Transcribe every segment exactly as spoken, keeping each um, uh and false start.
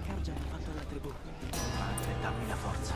Cargia mi ha fatto la tribù. Madre, dammi la forza.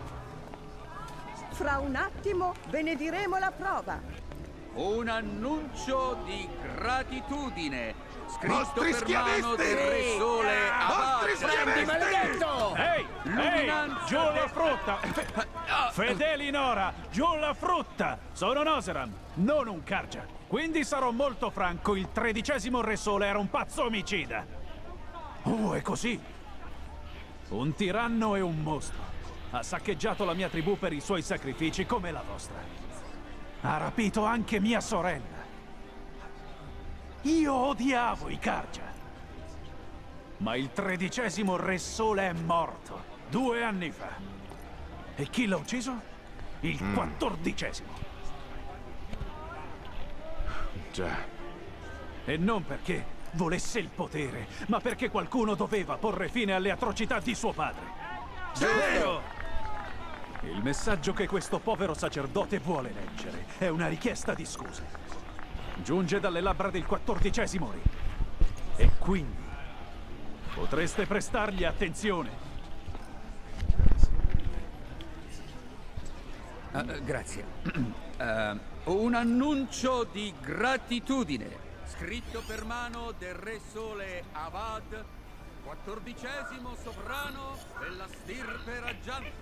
Fra un attimo benediremo la prova. Un annuncio di gratitudine scritto Mostri per mano del Re Sole Mostri Abate. schiavisti! Maledetto! Ehi, ehi, Luminanza giù la del- frutta! Fedeli Nora, giù la frutta! Sono Noseram, non un Cargia. Quindi sarò molto franco, il tredicesimo Re Sole era un pazzo omicida. Oh, è così. Un tiranno e un mostro. Ha saccheggiato la mia tribù per i suoi sacrifici come la vostra. Ha rapito anche mia sorella. Io odiavo i Cargia. Ma il tredicesimo Re Sole è morto due anni fa. E chi l'ha ucciso? Il quattordicesimo. Già. E non perché volesse il potere, ma perché qualcuno doveva porre fine alle atrocità di suo padre. Giusto! Il messaggio che questo povero sacerdote vuole leggere è una richiesta di scuse. Giunge dalle labbra del quattordicesimo re. E quindi potreste prestargli attenzione. Uh, grazie. Uh, un annuncio di gratitudine scritto per mano del Re Sole Avad, quattordicesimo sovrano della stirpe raggiante.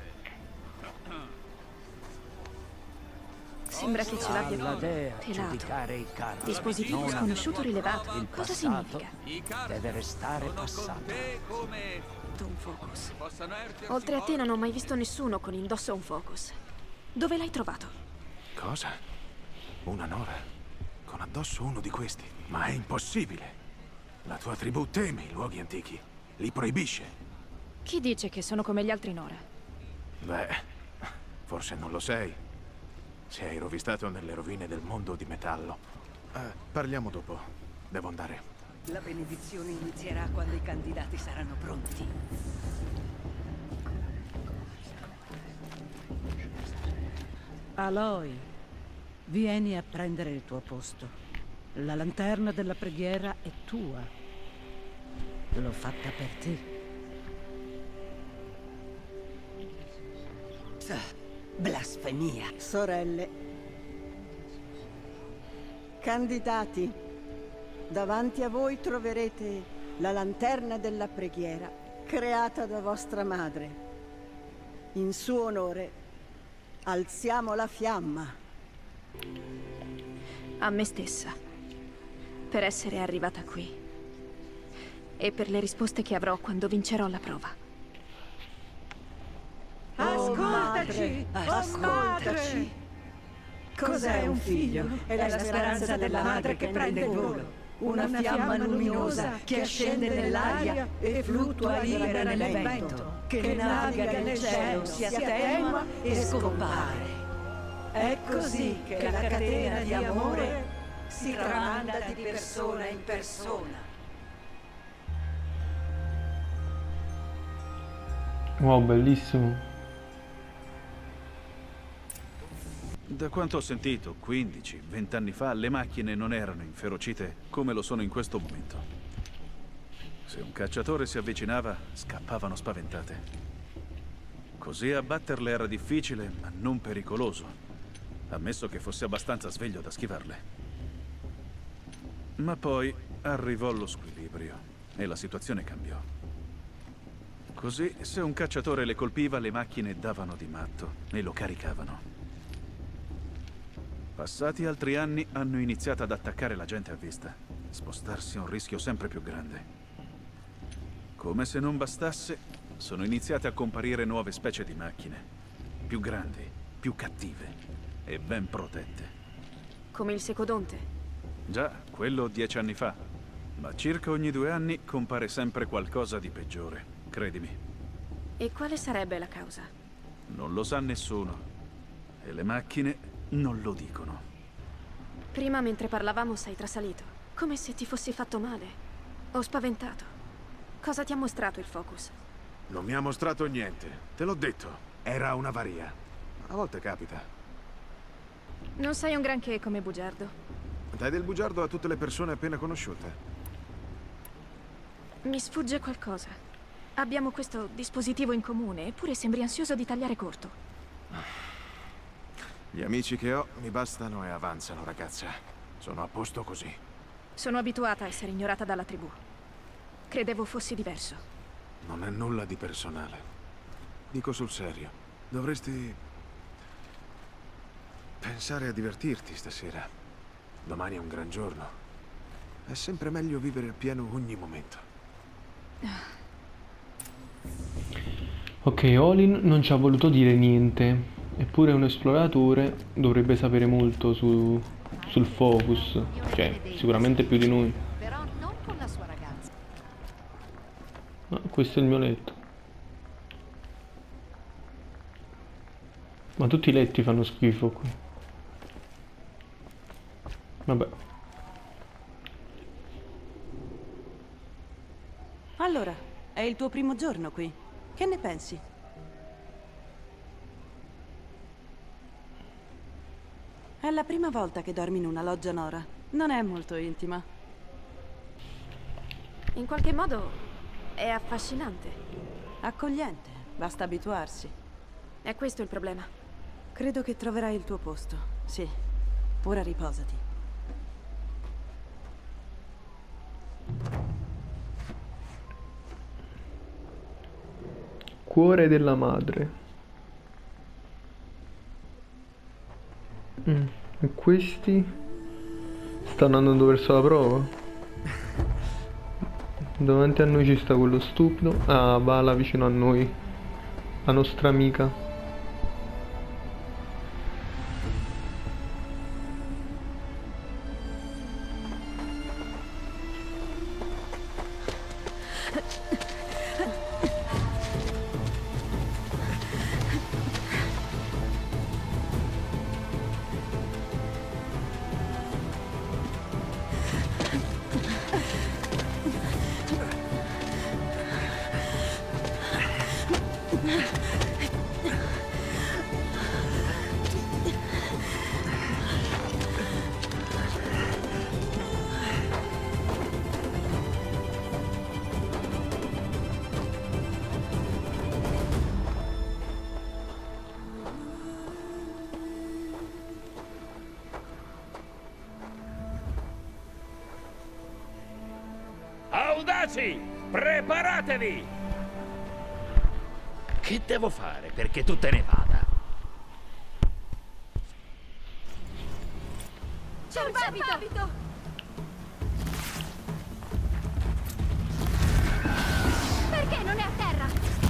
Sembra che ce l'abbia Alla dea telato. giudicare i Cargia. Dispositivo Non sconosciuto rilevato. Il Cosa passato significa? I Cargia deve restare sono passato. con te come Un focus. possano ergersi Oltre a te forti. non ho mai visto nessuno con indosso un focus. Dove l'hai trovato? Cosa? Una Nora? Con addosso uno di questi? Ma è impossibile. La tua tribù teme i luoghi antichi. Li proibisce. Chi dice che sono come gli altri Nora? Beh, forse non lo sei. Se hai rovistato nelle rovine del mondo di metallo. Eh, parliamo dopo. Devo andare. La benedizione inizierà quando i candidati saranno pronti. Aloy, vieni a prendere il tuo posto. La lanterna della preghiera è tua. L'ho fatta per te. Blasfemia. Sorelle. Candidati, davanti a voi troverete la lanterna della preghiera creata da vostra madre. In suo onore alziamo la fiamma. A me stessa. Per essere arrivata qui. E per le risposte che avrò quando vincerò la prova. Ascoltaci! Ascoltaci! Cos'è un figlio? È la speranza della madre che prende il volo. Una fiamma luminosa che ascende nell'aria e fluttua libera nel vento, che naviga nel cielo, si attenua e scompare. È così che la catena di amore si tramanda di persona in persona. Wow, bellissimo. Da quanto ho sentito, quindici, venti anni fa, le macchine non erano inferocite come lo sono in questo momento. Se un cacciatore si avvicinava, scappavano spaventate. Così abbatterle era difficile, ma non pericoloso, ammesso che fosse abbastanza sveglio da schivarle. Ma poi arrivò lo squilibrio e la situazione cambiò. Così, se un cacciatore le colpiva, le macchine davano di matto e lo caricavano. Passati altri anni, hanno iniziato ad attaccare la gente a vista. Spostarsi è un rischio sempre più grande. Come se non bastasse, sono iniziate a comparire nuove specie di macchine. Più grandi, più cattive e ben protette. Come il secodonte. Già, quello dieci anni fa. Ma circa ogni due anni compare sempre qualcosa di peggiore, credimi. E quale sarebbe la causa? Non lo sa nessuno. E le macchine non lo dicono. Prima, mentre parlavamo, sei trasalito. Come se ti fossi fatto male. Ho spaventato. Cosa ti ha mostrato il focus? Non mi ha mostrato niente. Te l'ho detto. Era un'avaria. A volte capita. Non sei un granché come bugiardo. Dai del bugiardo a tutte le persone appena conosciute. Mi sfugge qualcosa. Abbiamo questo dispositivo in comune, eppure sembri ansioso di tagliare corto. Gli amici che ho mi bastano e avanzano, ragazza. Sono a posto così. Sono abituata a essere ignorata dalla tribù. Credevo fossi diverso. Non è nulla di personale. Dico sul serio. Dovresti pensare a divertirti stasera. Domani è un gran giorno. È sempre meglio vivere appieno ogni momento. Ok, Olin non ci ha voluto dire niente. Eppure un esploratore dovrebbe sapere molto su, sul Focus. Cioè, sicuramente più di noi. Però non con la sua ragazza. Ma questo è il mio letto. Ma tutti i letti fanno schifo qui. Vabbè. Allora, è il tuo primo giorno qui. Che ne pensi? È la prima volta che dormi in una loggia Nora. Non è molto intima. In qualche modo è affascinante. Accogliente, basta abituarsi. È questo il problema. Credo che troverai il tuo posto. Sì. Ora riposati. Cuore della madre. Mm. E questi stanno andando verso la prova. Davanti a noi ci sta quello stupido. Ah, va là vicino a noi. La nostra amica. Audaci, preparatevi! Che devo fare perché tu te ne vada? C'è un babito! Perché non è a terra?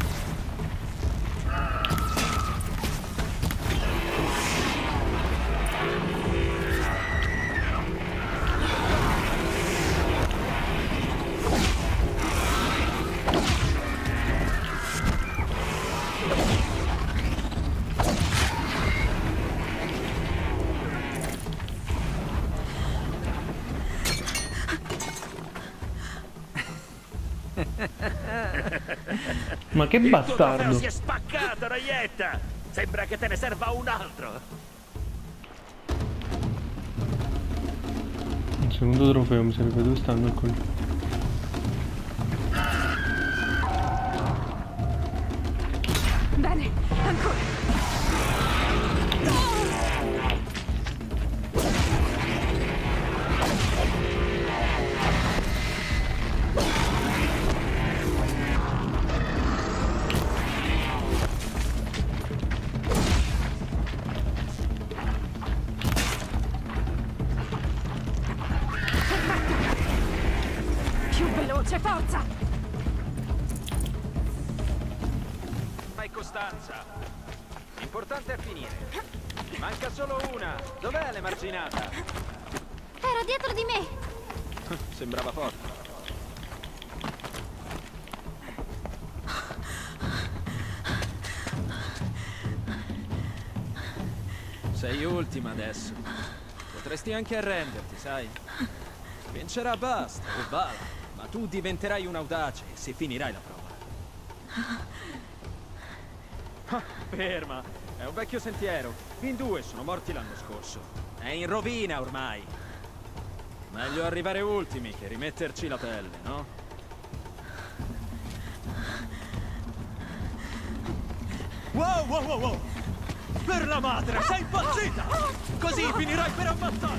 Ma che bastardo! Il tuo trofeo si è spaccato, Reietta! Sembra che te ne serva un altro! Un secondo trofeo mi serve, dove stanno? Eccoli. Bene, ancora! Più veloce, forza! Vai Costanza. L'importante è finire. Manca solo una. Dov'è l'emarginata? Era dietro di me. Sembrava forte. Sei ultima adesso. Potresti anche arrenderti, sai? Vincerà basta, o Vala, ma tu diventerai un audace e si finirai la prova. Ah, ferma, è un vecchio sentiero. In due sono morti l'anno scorso. È in rovina ormai. Meglio arrivare ultimi che rimetterci la pelle, no? Wow, wow, wow, wow! Per la madre, sei impazzita! Così finirai per ammazzare!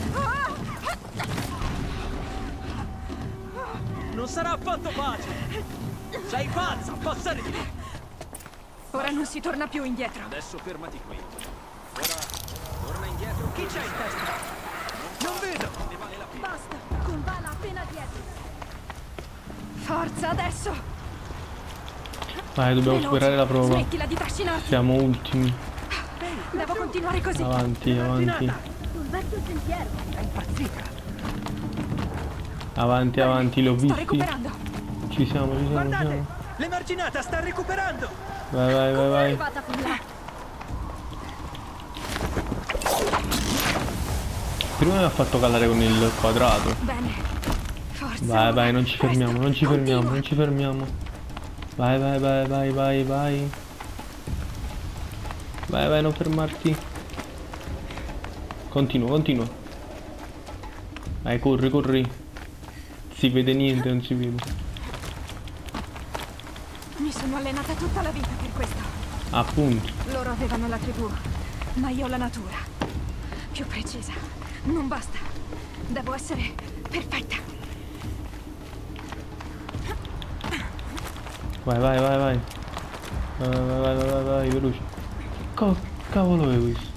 Non sarà affatto facile! Sei pazza, passare di lì! Ora non si torna più indietro. Adesso fermati qui. Ora, torna indietro. Chi c'è in testa? Non vedo! Ne vale la pena. Basta, con Vala appena dietro. Forza, adesso! Vai, dobbiamo Veloce. superare la prova. Smettila di trascinarti. Siamo ultimi. Devo continuare così. Avanti, avanti. Sul vecchio sentiero. È impazzita. Avanti, avanti, li ho Sto visti. recuperando. Ci siamo, ci siamo, ci Guardate! siamo. L'emarginata sta recuperando! Vai, vai, vai, Come è vai. arrivata fin là? Prima mi ha fatto calare con il quadrato. Bene. Forza. Vai, vai, non ci Presto, fermiamo, non ci fermiamo, continua. non ci fermiamo. Vai, vai, vai, vai, vai, vai. Vai, vai, non fermarti. Continua, continua. Vai, corri, corri. Si vede niente, non si vede. Mi sono allenata tutta la vita per questo. Appunto. Loro avevano la tribù, ma io la natura. Più precisa. Non basta. Devo essere perfetta. Vai, vai, vai, vai. Vai, vai, vai, vai, vai, vai, veloce. Co cavolo è questo?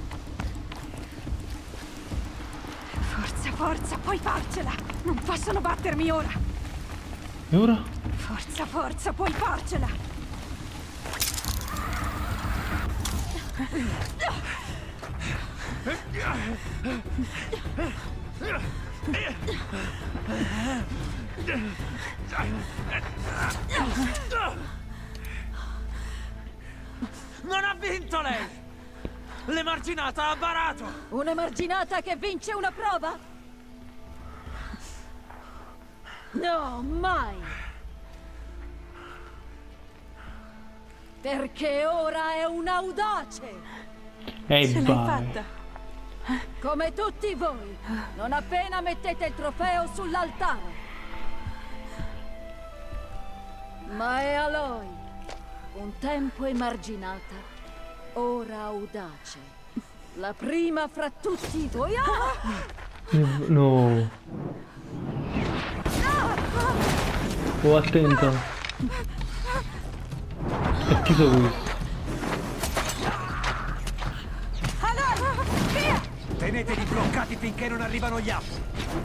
Forza, forza, puoi farcela. Non possono battermi ora. E ora? Forza, forza, puoi farcela. Non ha vinto lei! L'emarginata ha barato! Un'emarginata che vince una prova? No, mai! Perché ora è un audace! Ehi, Ce l'hai vai. fatta! Come tutti voi, non appena mettete il trofeo sull'altare. Ma è Aloy, un tempo emarginata, ora audace. La prima fra tutti voi. Ah! No. Oh, attenta. E chi sono questi? Tenetevi bloccati finché non arrivano gli altri.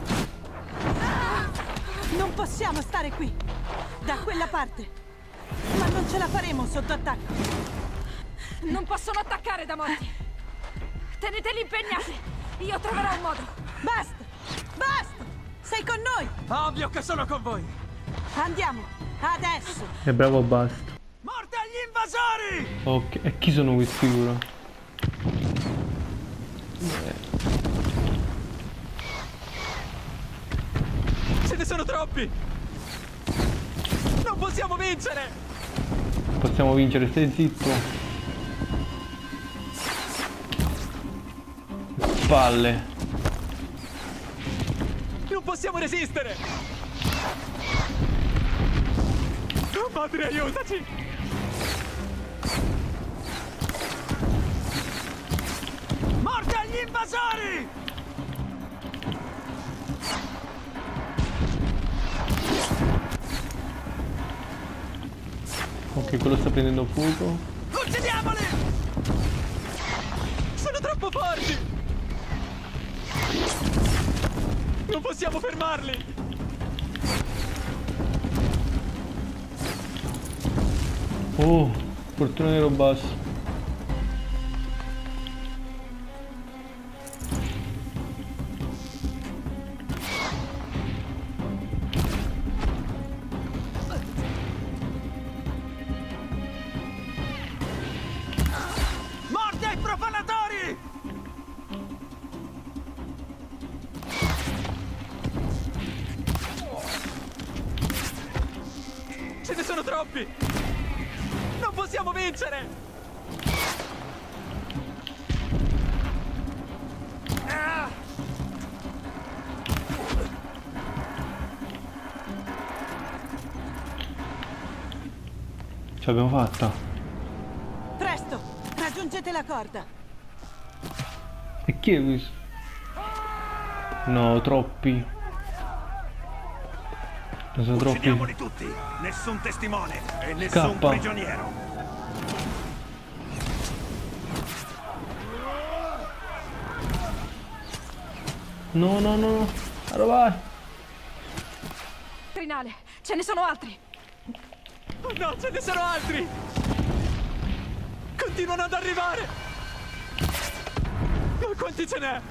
Non possiamo stare qui, da quella parte. Ma non ce la faremo sotto attacco. Non possono attaccare da morti. Teneteli impegnati. Io troverò un modo. Basta! Basta! Sei con noi! Ovvio che sono con voi! Andiamo! Adesso! E bravo, basta. Morte agli invasori! Ok, e chi sono questi ora? Ce ne sono troppi! Non possiamo vincere! Possiamo vincere, stai zitto. Palle. Non possiamo resistere! Oh, madre, aiutaci! Morte agli invasori! Ok, quello sta prendendo fuoco. Uccidiamoli! Sono troppo forti! Non possiamo fermarli! Oh, fortuna ero basso. Morte ai profanatori! Ce ne sono troppi! Non possiamo vincere! Ah! Ce l'abbiamo fatta. Presto! Raggiungete la corda. E chi è questo? No, troppi. Ne sono troppi. Uccidiamoli tutti, nessun testimone e nessun Scappa. prigioniero. No, no, no, no. Allora vai. Crinale, ce ne sono altri. Oh no, ce ne sono altri! Continuano ad arrivare! Ma quanti ce n'è?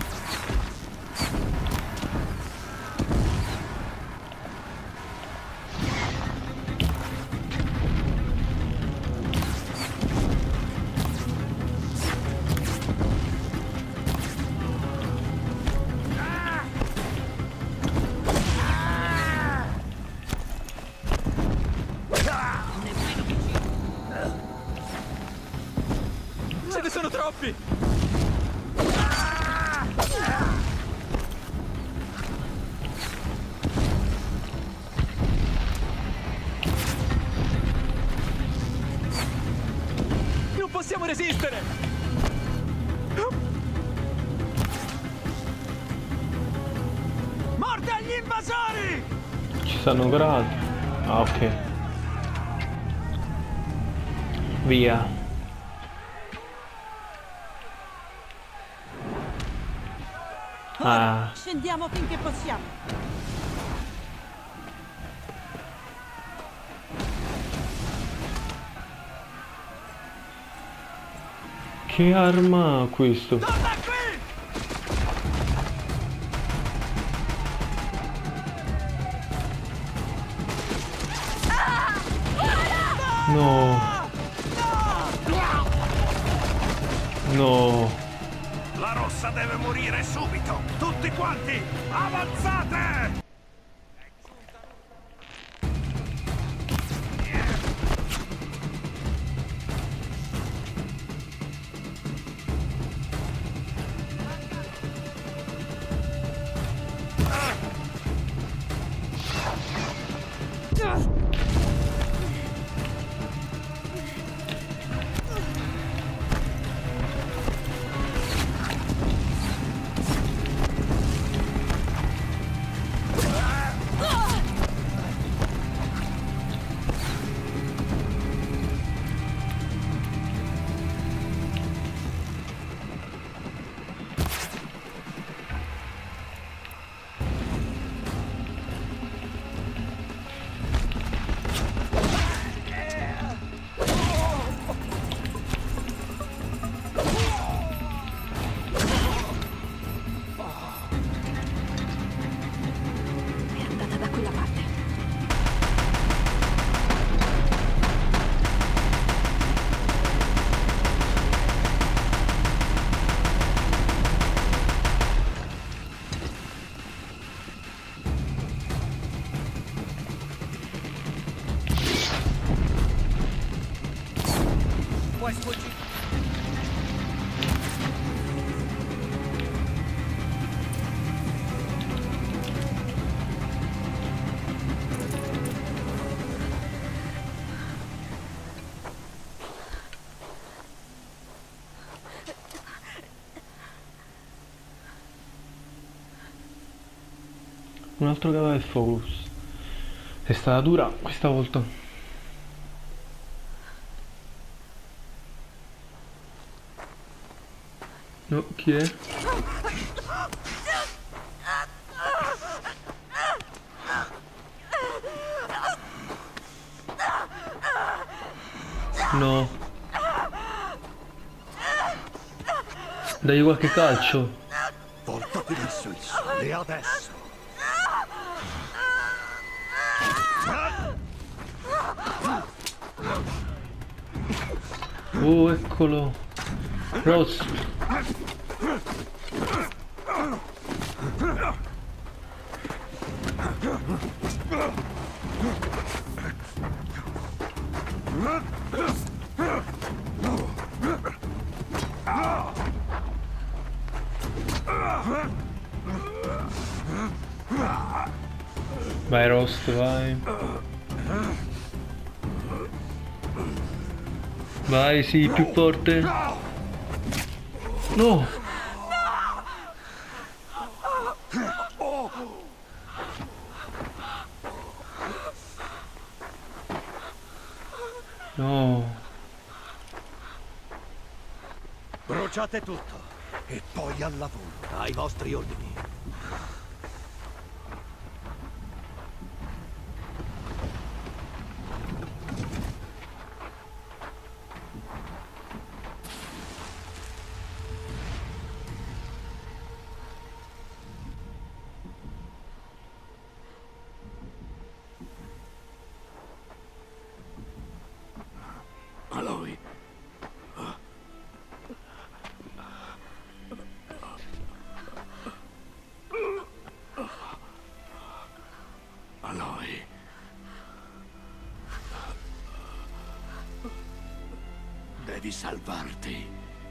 Ce ne sono troppi! Non possiamo resistere! Morte agli invasori! Ci stanno ancora altri. Ah, ok. Via. Ora Ah. scendiamo finché possiamo. Che arma ha questo? No. No. La rossa deve morire subito! Tutti quanti! Avanzate! Puoi sfuggire. Un altro cavo del focus. È stata dura questa volta. No, chi è? No. Dai qualche calcio. Voltati verso il sole adesso. Oh, eccolo. Ross. Vai Rost, vai. Vai, sì, più forte. No! No. Bruciate tutto e poi al lavoro. Ai vostri ordini. Aloy. Aloy. Devi salvarti.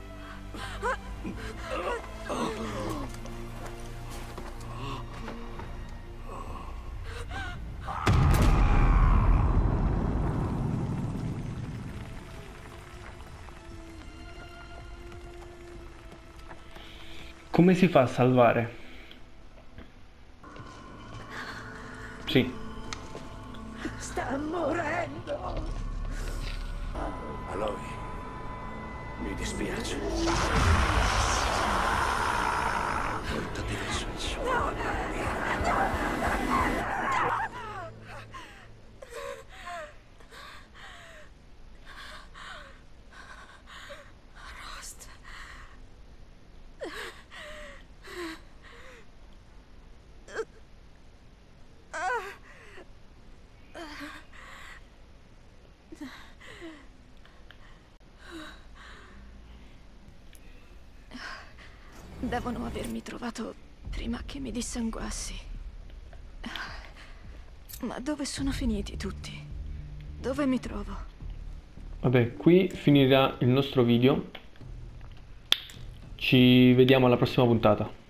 Come si fa a salvare? Sì. Sta morendo. Aloy, mi dispiace. Molto diverso. Rost. Devono avermi trovato prima che mi dissanguassi. Ma dove sono finiti tutti? Dove mi trovo? Vabbè, qui finirà il nostro video. Ci vediamo alla prossima puntata.